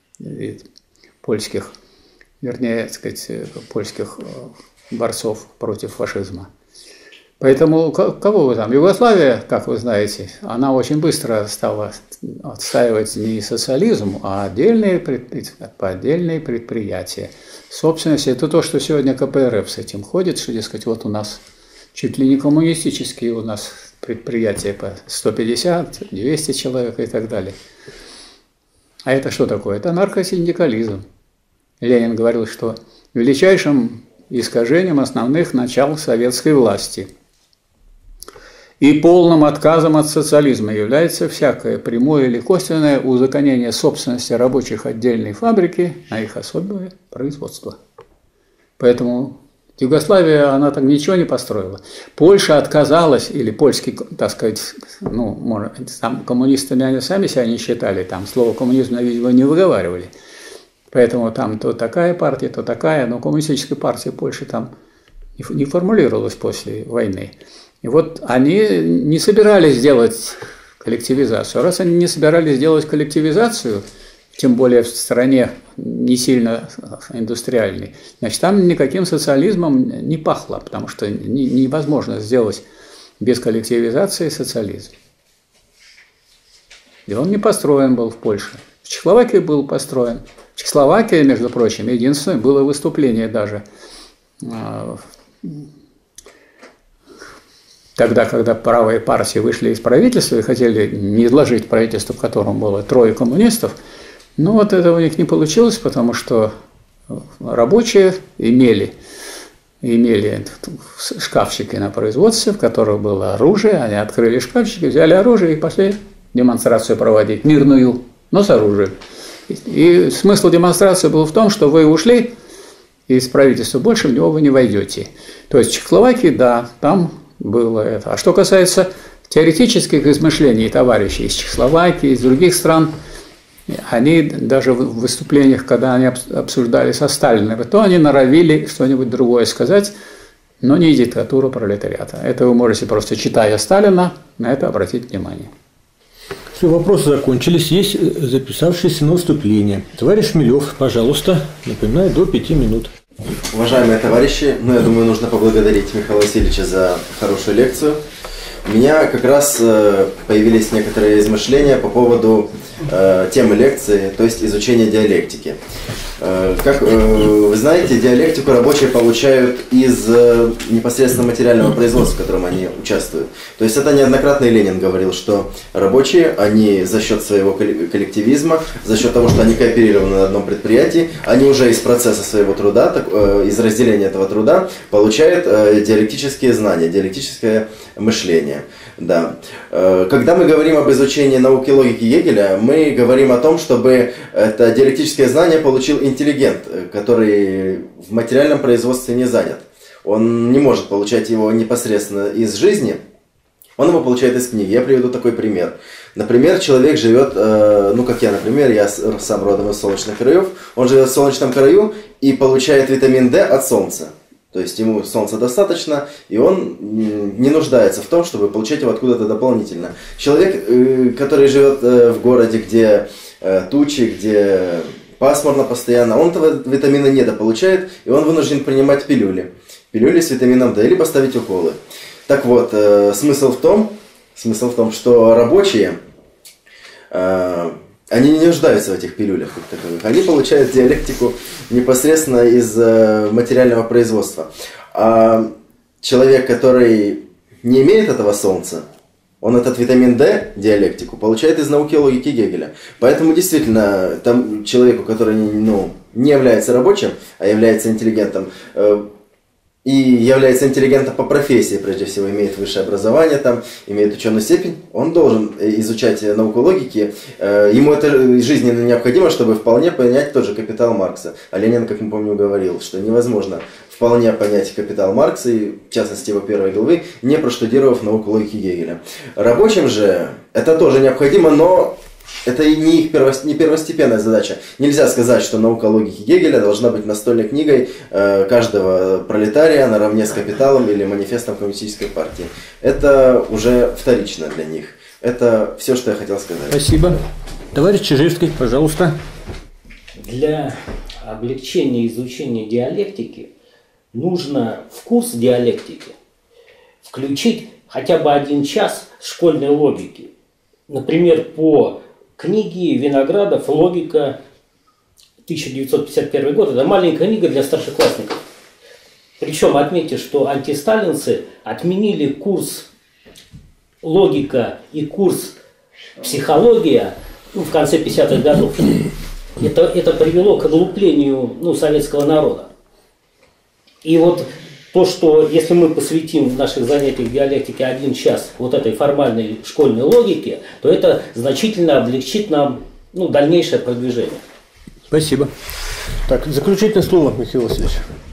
польских, вернее, так сказать, польских борцов против фашизма. Поэтому кого вы там? Югославия, как вы знаете, она очень быстро стала отстаивать не социализм, а отдельные, отдельные предприятия. Собственность – это то, что сегодня ка пэ эр эф с этим ходит, что, дескать, вот у нас чуть ли не коммунистические у нас предприятия по сто пятьдесят — двести человек и так далее. А это что такое? Это наркосиндикализм. Ленин говорил, что величайшим искажением основных начал советской власти и полным отказом от социализма является всякое прямое или косвенное узаконение собственности рабочих отдельной фабрики на их особое производство. Поэтому Югославия, она так ничего не построила. Польша отказалась, или польский, так сказать, ну, может, там коммунистами они сами себя не считали, там слово коммунизм, видимо, не выговаривали. Поэтому там то такая партия, то такая, но коммунистическая партия Польши там не формулировалась после войны. И вот они не собирались делать коллективизацию. Раз они не собирались делать коллективизацию, тем более в стране не сильно индустриальной, значит, там никаким социализмом не пахло, потому что невозможно сделать без коллективизации социализм. И он не построен был в Польше. В Чехословакии был построен. В Чехословакии, между прочим, единственное было выступление даже тогда, когда правые партии вышли из правительства и хотели не изложить правительство, в котором было трое коммунистов. Но вот это у них не получилось, потому что рабочие имели, имели шкафчики на производстве, в которых было оружие. Они открыли шкафчики, взяли оружие и пошли демонстрацию проводить, мирную, но с оружием. И смысл демонстрации был в том, что вы ушли из правительства, больше в него вы не войдете. То есть в Чехословакии, да, там было это. А что касается теоретических измышлений товарищей из Чехословакии, из других стран, они даже в выступлениях, когда они обсуждали со Сталиным, то они норовили что-нибудь другое сказать, но не диктатура пролетариата. Это вы можете просто, читая Сталина, на это обратить внимание. Все, вопросы закончились. Есть записавшиеся на выступление. Товарищ Шмелев, пожалуйста, напоминаю, до пяти минут. Уважаемые товарищи, ну, я думаю, нужно поблагодарить Михаила Васильевича за хорошую лекцию. У меня как раз появились некоторые измышления по поводу э, темы лекции, то есть изучения диалектики. Э, как э, вы знаете, диалектику рабочие получают из э, непосредственно материального производства, в котором они участвуют. То есть это неоднократно и Ленин говорил, что рабочие, они за счет своего коллективизма, за счет того, что они кооперированы на одном предприятии, они уже из процесса своего труда, так, э, из разделения этого труда получают э, диалектические знания, диалектическое мышление. Да. Когда мы говорим об изучении науки логики Гегеля, мы говорим о том, чтобы это диалектическое знание получил интеллигент, который в материальном производстве не занят. Он не может получать его непосредственно из жизни, он его получает из книги. Я приведу такой пример. Например, человек живет, ну как я, например, я сам родом из солнечных краев, он живет в солнечном краю и получает витамин D от солнца. То есть ему солнца достаточно, и он не нуждается в том, чтобы получать его откуда-то дополнительно. Человек, который живет в городе, где тучи, где пасмурно постоянно, он этого витамина недополучает, и он вынужден принимать пилюли. Пилюли с витамином D, либо ставить уколы. Так вот, смысл в том, смысл в том, что рабочие, они не нуждаются в этих пилюлях как таковых. Они получают диалектику непосредственно из материального производства. А человек, который не имеет этого солнца, он этот витамин D, диалектику, получает из науки логики Гегеля. Поэтому действительно, там человеку, который ну, не является рабочим, а является интеллигентом, и является интеллигентом по профессии, прежде всего, имеет высшее образование, там, имеет ученую степень, он должен изучать науку логики. Ему это жизненно необходимо, чтобы вполне понять тот же «Капитал» Маркса. А Ленин, как мы помним, говорил, что невозможно вполне понять «Капитал» Маркса, и в частности его первой главы, не проштудировав науку логики Гегеля. Рабочим же это тоже необходимо, но это не их первост... не первостепенная задача. Нельзя сказать, что наука логики Гегеля должна быть настольной книгой э, каждого пролетария наравне с «Капиталом» или манифестом коммунистической партии. Это уже вторично для них. Это все, что я хотел сказать. Спасибо. Товарищ Чижевский, пожалуйста. Для облегчения изучения диалектики нужно в курс диалектики включить хотя бы один час школьной логики. Например, по книге Виноградов «Логика», тысяча девятьсот пятьдесят первый год. Это маленькая книга для старшеклассников. Причем отметьте, что антисталинцы отменили курс «Логика» и курс «Психология» ну, в конце пятидесятых годов. Это, это привело к оглуплению ну, советского народа. И вот то, что если мы посвятим в наших занятиях диалектики один час вот этой формальной школьной логике, то это значительно облегчит нам ну, дальнейшее продвижение. Спасибо. Так, заключительное слово, Михаил Васильевич.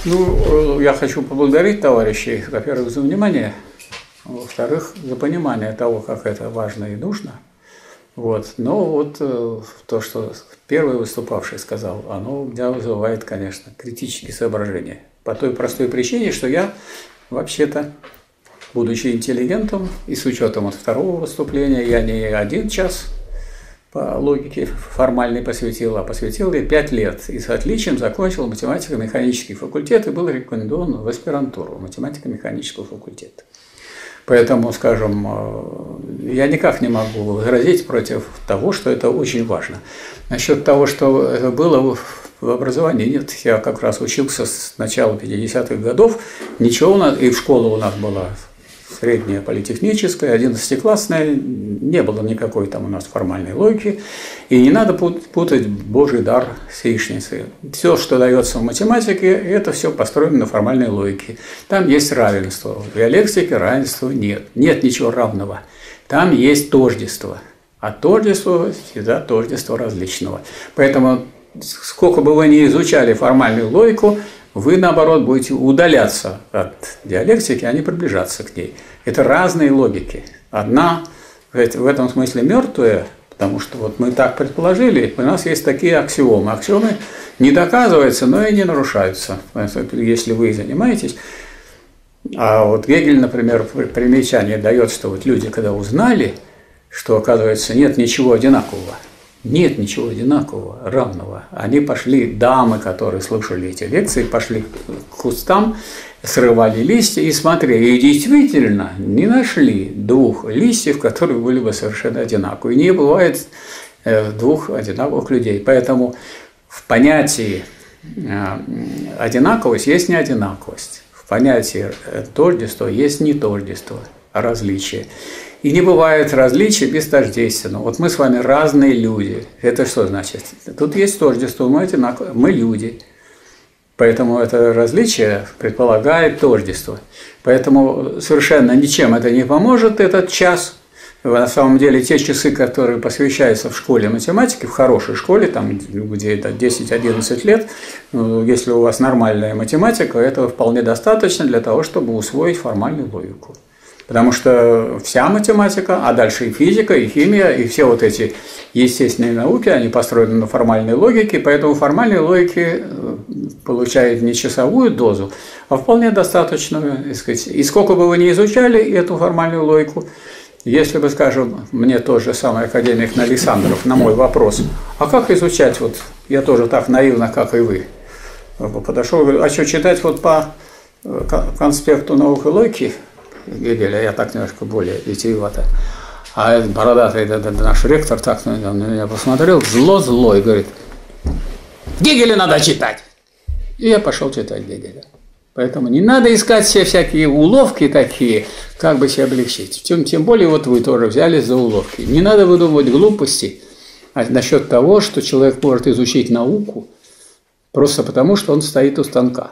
Ну, я хочу поблагодарить товарищей, во-первых, за внимание, во-вторых, за понимание того, как это важно и нужно. Вот. Но вот то, что первый выступавший сказал, оно у меня вызывает, конечно, критические соображения. По той простой причине, что я вообще-то, будучи интеллигентом и с учетом от второго выступления, я не один час по логике формальной посвятил, а посвятил я пять лет. И с отличием закончил математико-механический факультет и был рекомендован в аспирантуру математико-механического факультета. Поэтому, скажем, я никак не могу возразить против того, что это очень важно. Насчет того, что это было в образовании, нет. Я как раз учился с начала пятидесятых годов. Ничего у нас, и в школе у нас была средняя политехническая, одиннадцатиклассная, не было никакой там у нас формальной логики. И не надо путать Божий дар с яичницей. Все, что дается в математике, это все построено на формальной логике. Там есть равенство. В диалектике равенства нет. Нет ничего равного. Там есть тождество. А тождество всегда тождество различного. Поэтому, сколько бы вы ни изучали формальную логику, вы, наоборот, будете удаляться от диалектики, а не приближаться к ней. Это разные логики. Одна в этом смысле мертвая, потому что вот мы так предположили, у нас есть такие аксиомы. Аксиомы не доказываются, но и не нарушаются, если вы занимаетесь. А вот Гегель, например, примечание дает, что вот люди, когда узнали, что, оказывается, нет ничего одинакового, нет ничего одинакового, равного. Они пошли, дамы, которые слушали эти лекции, пошли к кустам, срывали листья и смотрели. И действительно не нашли двух листьев, которые были бы совершенно одинаковые. Не бывает двух одинаковых людей. Поэтому в понятии одинаковость есть неодинаковость. В понятии тождества есть не тождество, а различие. И не бывает различий без тождественного. Вот мы с вами разные люди. Это что значит? Тут есть тождество, мы одинаковые, мы люди. Поэтому это различие предполагает тождество. Поэтому совершенно ничем это не поможет, этот час. На самом деле те часы, которые посвящаются в школе математики, в хорошей школе, там, где это десять-одиннадцать лет, если у вас нормальная математика, этого вполне достаточно для того, чтобы усвоить формальную логику. Потому что вся математика, а дальше и физика, и химия, и все вот эти естественные науки, они построены на формальной логике, поэтому формальной логики получает не часовую дозу, а вполне достаточную, так сказать. И сколько бы вы ни изучали эту формальную логику, если бы, скажем, мне тот же самый академик Александров на мой вопрос, а как изучать, вот я тоже так наивно, как и вы, подошел, говорю, а что читать вот по конспекту наук и логики Гегеля, я так немножко более витиевато. А этот бородатый наш ректор так на меня посмотрел, зло-зло, и говорит, Гегеля надо читать. И я пошел читать Гегеля. Поэтому не надо искать все всякие уловки такие, как бы себя облегчить. Тем, тем более вот вы тоже взялись за уловки. Не надо выдумывать глупости насчет того, что человек может изучить науку просто потому, что он стоит у станка.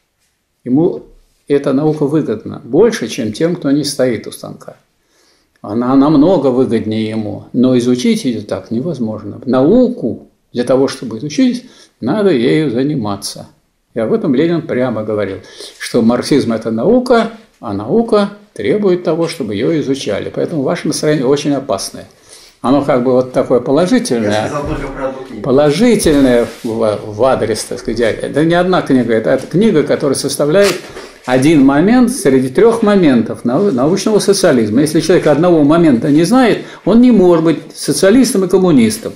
Ему эта наука выгодна больше, чем тем, кто не стоит у станка. Она намного выгоднее ему, но изучить ее так невозможно. Науку для того, чтобы изучить, надо ею заниматься. И об этом Ленин прямо говорил, что марксизм – это наука, а наука требует того, чтобы ее изучали. Поэтому ваше настроение очень опасное. Оно как бы вот такое положительное, положительное в, в адрес, так сказать. Это не одна книга, это, это книга, которая составляет один момент среди трех моментов научного социализма. Если человек одного момента не знает, он не может быть социалистом и коммунистом.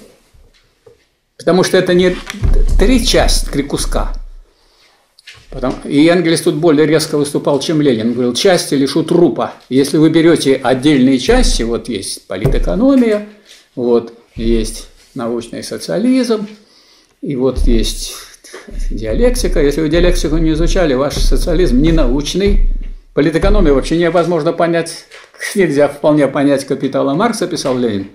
Потому что это не три части, три куска. Потому... И Энгельс тут более резко выступал, чем Ленин. Он говорил, части лишь у трупа. Если вы берете отдельные части, вот есть политэкономия, вот есть научный социализм, и вот есть диалектика. Если вы диалектику не изучали, ваш социализм не научный. Политэкономию вообще невозможно понять. Нельзя вполне понять капитала Маркса, писал Ленин,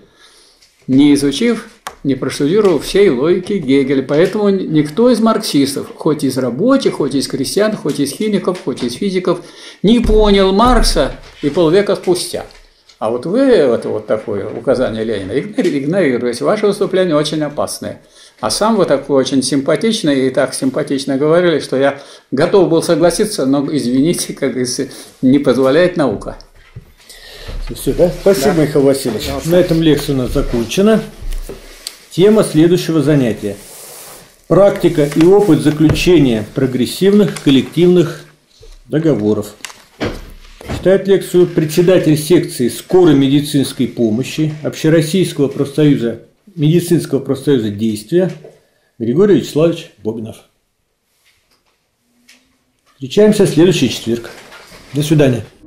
не изучив, не проштудировав всей логики Гегеля. Поэтому никто из марксистов, хоть из рабочих, хоть из крестьян, хоть из химиков, хоть из физиков, не понял Маркса и полвека спустя. А вот вы, это вот такое указание Ленина, игнорируете. Ваше выступление очень опасное. А сам вы такой очень симпатичный, и так симпатично говорили, что я готов был согласиться, но, извините, как говорится, не позволяет наука. Все, да? Спасибо, да. Михаил Васильевич. На этом лекция у нас закончена. Тема следующего занятия. Практика и опыт заключения прогрессивных коллективных договоров. Читает лекцию председатель секции скорой медицинской помощи Общероссийского профсоюза медицинского профсоюза действия Григорий Вячеславович Бобинов. Встречаемся в следующий четверг. До свидания.